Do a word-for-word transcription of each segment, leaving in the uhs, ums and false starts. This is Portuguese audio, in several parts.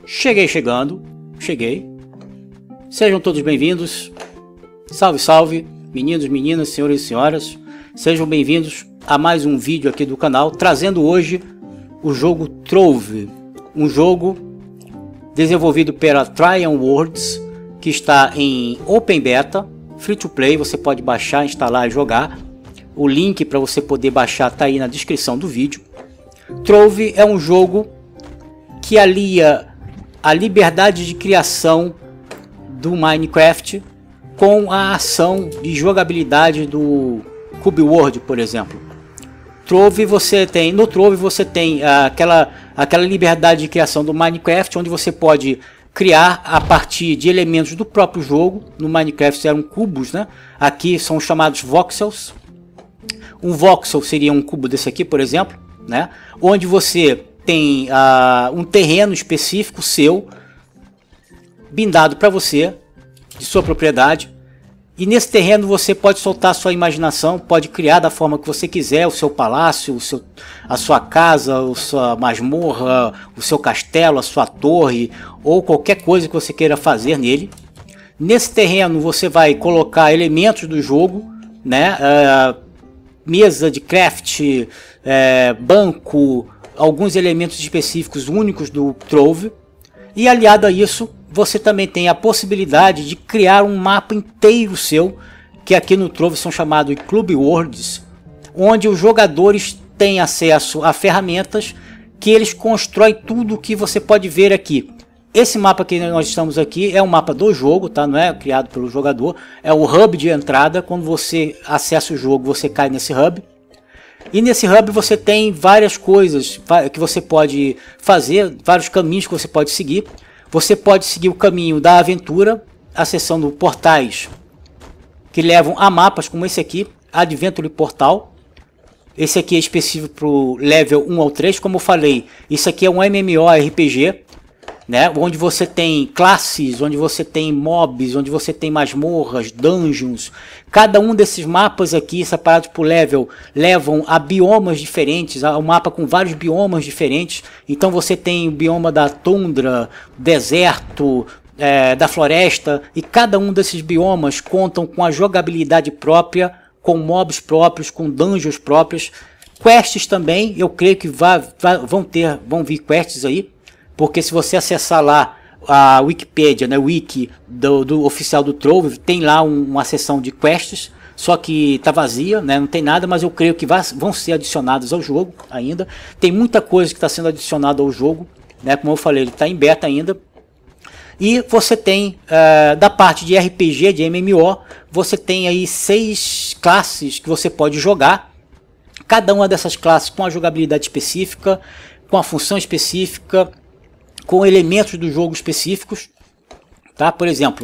Cheguei chegando, cheguei. Sejam todos bem-vindos. Salve, salve, meninos, meninas, senhores e senhoras. Sejam bem-vindos a mais um vídeo aqui do canal, trazendo hoje o jogo Trove, um jogo desenvolvido pela Trian Worlds, que está em Open Beta, Free to Play. Você pode baixar, instalar e jogar. O link para você poder baixar está aí na descrição do vídeo. Trove é um jogo que alia a liberdade de criação do Minecraft com a ação de jogabilidade do Cube World, por exemplo. Trove você tem, no Trove você tem aquela, aquela liberdade de criação do Minecraft, onde você pode criar a partir de elementos do próprio jogo. No Minecraft eram cubos, né? Aqui são chamados voxels. Um voxel seria um cubo desse aqui, por exemplo, né? Onde você tem uh, um terreno específico seu, bindado para você, de sua propriedade. E nesse terreno você pode soltar a sua imaginação, pode criar da forma que você quiser o seu palácio, o seu, a sua casa, a sua masmorra, o seu castelo, a sua torre, ou qualquer coisa que você queira fazer nele. Nesse terreno você vai colocar elementos do jogo, né? Uh, mesa de craft, uh, banco, alguns elementos específicos únicos do Trove. E aliado a isso, você também tem a possibilidade de criar um mapa inteiro seu, que aqui no Trove são chamados de Cube Worlds, onde os jogadores têm acesso a ferramentas que eles constroem tudo o que você pode ver aqui. Esse mapa que nós estamos aqui é um mapa do jogo, tá? Não é criado pelo jogador, é o hub de entrada. Quando você acessa o jogo, você cai nesse hub. E nesse hub você tem várias coisas que você pode fazer, vários caminhos que você pode seguir. Você pode seguir o caminho da aventura, acessando portais que levam a mapas como esse aqui, Adventure Portal. Esse aqui é específico para o level um ao três, como eu falei, isso aqui é um MMORPG, né? Onde você tem classes, onde você tem mobs, onde você tem masmorras, dungeons. Cada um desses mapas aqui, separados por level, levam a biomas diferentes, a um mapa com vários biomas diferentes. Então você tem o bioma da tundra, deserto, é, da floresta, e cada um desses biomas contam com a jogabilidade própria, com mobs próprios, com dungeons próprios. Quests também, eu creio que vai, vai, vão ter, vão vir quests aí. Porque se você acessar lá a Wikipedia, né, o wiki do, do oficial do Trove, tem lá um, uma seção de quests, só que está vazia, né, não tem nada, mas eu creio que vai, vão ser adicionados ao jogo ainda. Tem muita coisa que está sendo adicionada ao jogo, né, como eu falei, ele está em beta ainda. E você tem, uh, da parte de R P G, de M M O, você tem aí seis classes que você pode jogar. Cada uma dessas classes com a jogabilidade específica, com a função específica, com elementos do jogo específicos, tá? Por exemplo,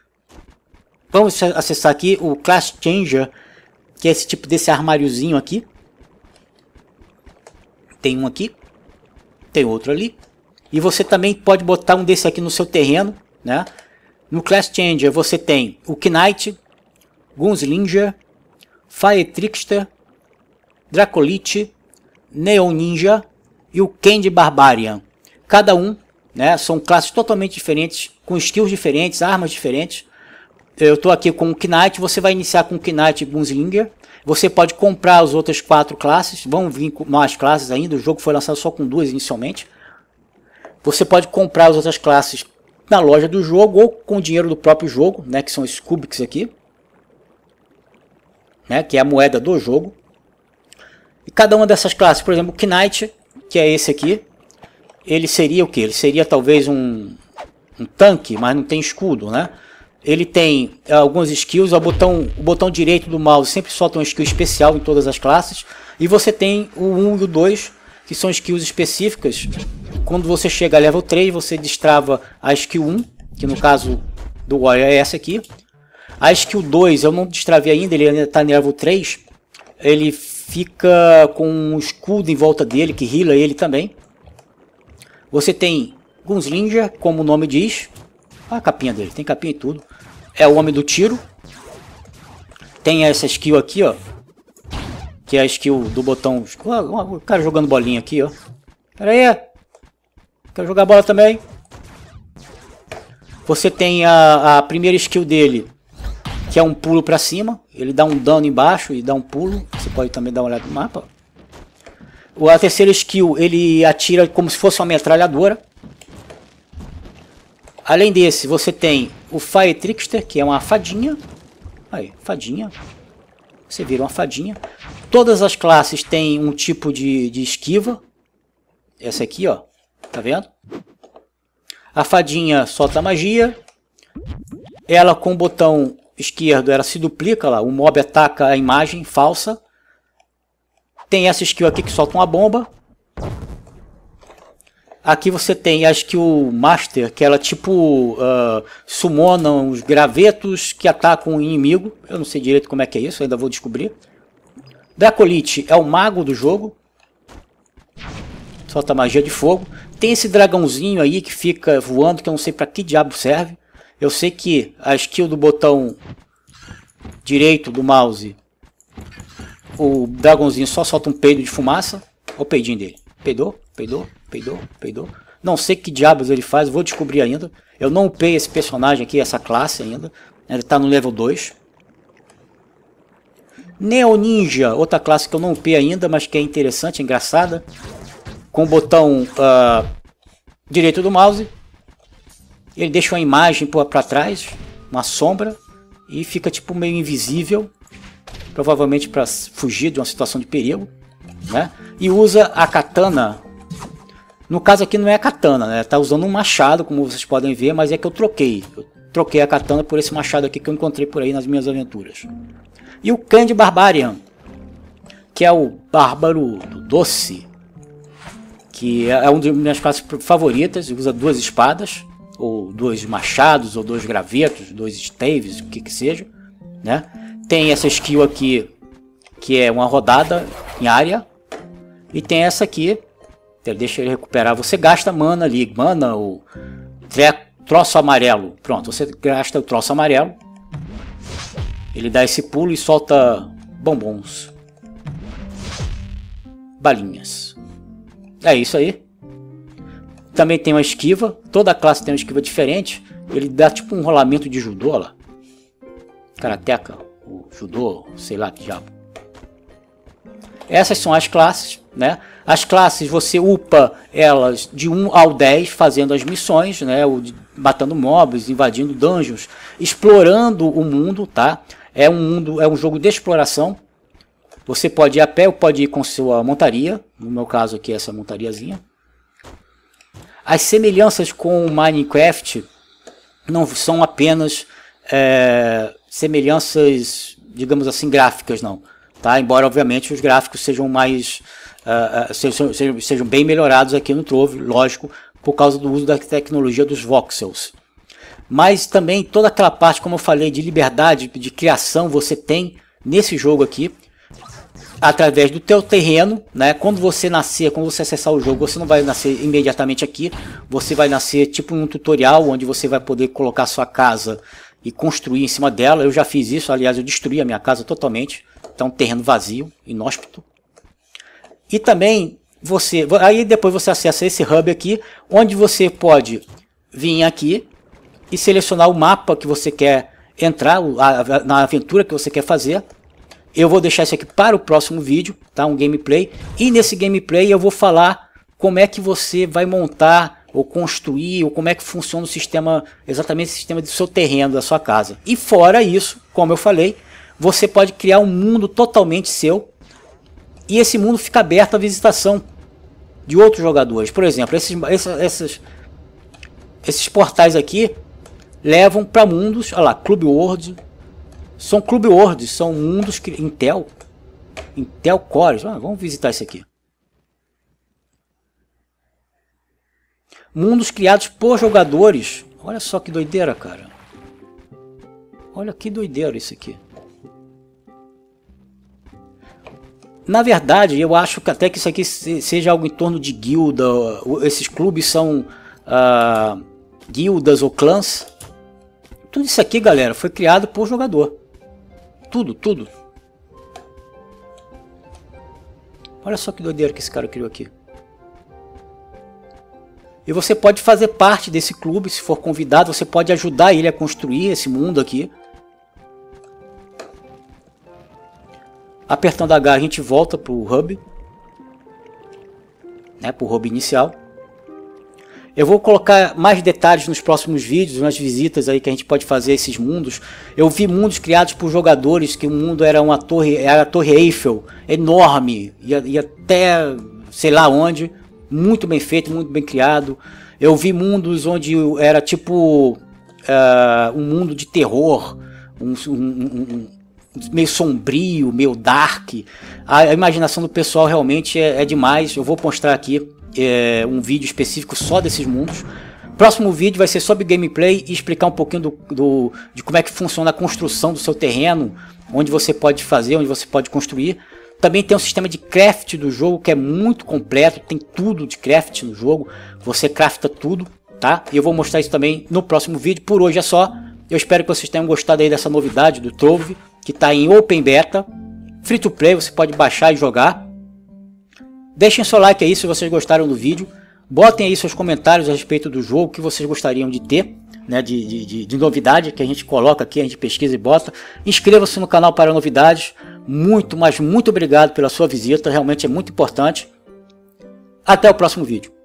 vamos acessar aqui o Class Changer, que é esse tipo desse armáriozinho aqui. Tem um aqui, tem outro ali, e você também pode botar um desse aqui no seu terreno, né? No Class Changer você tem o Knight, Gunslinger, Fire Trickster, Dracolite, Neon Ninja e o Candy Barbarian. Cada um, né, são classes totalmente diferentes, com skills diferentes, armas diferentes. Eu estou aqui com o Knight, você vai iniciar com o Knight e Gunslinger. Você pode comprar as outras quatro classes, vão vir com mais classes ainda, o jogo foi lançado só com duas inicialmente. Você pode comprar as outras classes na loja do jogo ou com o dinheiro do próprio jogo, né, que são esses cubics aqui, né, que é a moeda do jogo. E cada uma dessas classes, por exemplo, o Knight, que é esse aqui, ele seria o que? Ele seria talvez um, um tanque, mas não tem escudo, né? Ele tem algumas skills, o botão, o botão direito do mouse sempre solta uma skill especial em todas as classes. E você tem o um e o dois, que são skills específicas. Quando você chega a level três, você destrava a skill um, que no caso do Warrior é essa aqui. A skill dois eu não destravei ainda, ele ainda está no level três. Ele fica com um escudo em volta dele, que heala ele também. Você tem Gunslinger, como o nome diz. Olha a capinha dele, tem capinha e tudo. É o homem do tiro. Tem essa skill aqui, ó. Que é a skill do botão. O cara jogando bolinha aqui, ó. Pera aí. Quero jogar bola também. Você tem a, a primeira skill dele, que é um pulo para cima. Ele dá um dano embaixo e dá um pulo. Você pode também dar uma olhada no mapa. A terceira skill, ele atira como se fosse uma metralhadora. Além desse, você tem o Fire Trickster, que é uma fadinha. Aí, fadinha. Você vira uma fadinha. Todas as classes têm um tipo de, de esquiva. Essa aqui, ó. Tá vendo? A fadinha solta magia. Ela com o botão esquerdo, ela se duplica lá. O mob ataca a imagem falsa. Tem essa skill aqui que solta uma bomba. Aqui você tem a skill Master, que ela tipo uh, summona os gravetos que atacam o inimigo. Eu não sei direito como é que é isso, ainda vou descobrir. Dracolite é o mago do jogo. Solta magia de fogo. Tem esse dragãozinho aí que fica voando, que eu não sei para que diabo serve. Eu sei que a skill do botão direito do mouse, o dragãozinho só solta um peido de fumaça. Olha o peidinho dele. Peidou, peidou, peidou, peidou. Não sei que diabos ele faz, vou descobrir ainda. Eu não upei esse personagem aqui, essa classe ainda. Ele está no level dois. Neo Ninja, outra classe que eu não upei ainda, mas que é interessante, engraçada. Com o botão uh, direito do mouse. Ele deixa uma imagem para trás, uma sombra. E fica tipo meio invisível. Provavelmente para fugir de uma situação de perigo. Né? E usa a katana. No caso aqui não é a katana, né? Tá usando um machado, como vocês podem ver, mas é que eu troquei. Eu troquei a katana por esse machado aqui que eu encontrei por aí nas minhas aventuras. E o Candy Barbarian, que é o bárbaro do doce, que é uma das minhas classes favoritas. Usa duas espadas, ou dois machados, ou dois gravetos, dois staves, o que que seja, né? Tem essa skill aqui, que é uma rodada em área. E tem essa aqui, deixa ele recuperar. Você gasta mana ali, mana ou troço amarelo. Pronto, você gasta o troço amarelo. Ele dá esse pulo e solta bombons. Balinhas. É isso aí. Também tem uma esquiva. Toda classe tem uma esquiva diferente. Ele dá tipo um rolamento de judô lá. Karateka, o judô, sei lá que diabo. Essas são as classes, né? As classes você upa elas de um ao dez fazendo as missões, né? Matando mobs, invadindo dungeons, explorando o mundo, tá? É um mundo, é um jogo de exploração. Você pode ir a pé ou pode ir com sua montaria. No meu caso aqui, essa montariazinha. As semelhanças com o Minecraft não são apenas é, semelhanças, digamos assim, gráficas, não. Tá? Embora, obviamente, os gráficos sejam mais uh, uh, sejam, sejam, sejam bem melhorados aqui no Trove, lógico, por causa do uso da tecnologia dos voxels. Mas também toda aquela parte, como eu falei, de liberdade, de criação, você tem nesse jogo aqui, através do teu terreno, né? Quando você nascer, quando você acessar o jogo, você não vai nascer imediatamente aqui, você vai nascer tipo um tutorial, onde você vai poder colocar sua casa e construir em cima dela. Eu já fiz isso, aliás, eu destruí a minha casa totalmente. Tá um terreno vazio, inóspito. E também você, aí depois você acessa esse hub aqui, onde você pode vir aqui e selecionar o mapa que você quer entrar, na aventura que você quer fazer. Eu vou deixar isso aqui para o próximo vídeo, tá? Um gameplay. E nesse gameplay eu vou falar como é que você vai montar ou construir, ou como é que funciona o sistema, exatamente o sistema do seu terreno, da sua casa. E fora isso, como eu falei, você pode criar um mundo totalmente seu. E esse mundo fica aberto à visitação de outros jogadores. Por exemplo, esses, esses, esses, esses portais aqui levam para mundos, olha lá, Club World. São Club Worlds, são mundos que Intel, Intel Cores. Ah, vamos visitar isso aqui. Mundos criados por jogadores. Olha só que doideira, cara. Olha que doideira isso aqui. Na verdade, eu acho que até que isso aqui seja algo em torno de guilda. Esses clubes são uh, guildas ou clãs. Tudo isso aqui, galera, foi criado por jogador. Tudo, tudo. Olha só que doideira que esse cara criou aqui. E você pode fazer parte desse clube, se for convidado, você pode ajudar ele a construir esse mundo aqui. Apertando H a gente volta para o hub, né, para o hub inicial. Eu vou colocar mais detalhes nos próximos vídeos, nas visitas aí que a gente pode fazer a esses mundos. Eu vi mundos criados por jogadores, que o mundo era uma torre, era a Torre Eiffel, enorme, ia, ia até sei lá onde, muito bem feito, muito bem criado. Eu vi mundos onde era tipo uh, um mundo de terror, um, um, um, um meio sombrio, meio dark. A imaginação do pessoal realmente é, é demais. Eu vou mostrar aqui é, um vídeo específico só desses mundos. Próximo vídeo vai ser sobre gameplay e explicar um pouquinho do, do, de como é que funciona a construção do seu terreno, onde você pode fazer, onde você pode construir. Também tem um sistema de craft do jogo que é muito completo, tem tudo de craft no jogo, você crafta tudo, tá? E eu vou mostrar isso também no próximo vídeo. Por hoje é só, eu espero que vocês tenham gostado aí dessa novidade do Trove, que está em Open Beta, free to play, você pode baixar e jogar. Deixem seu like aí se vocês gostaram do vídeo, botem aí seus comentários a respeito do jogo, que vocês gostariam de ter, né, de, de, de, de novidade, que a gente coloca aqui, a gente pesquisa e bota. Inscreva-se no canal para novidades. Muito, mas muito obrigado pela sua visita, realmente é muito importante. Até o próximo vídeo.